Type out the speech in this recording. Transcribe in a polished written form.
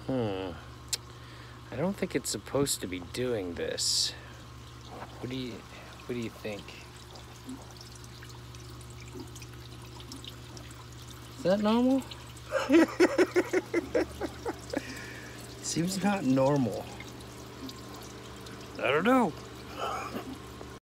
I don't think it's supposed to be doing this. What do you think? Is that normal? Seems not normal. I don't know.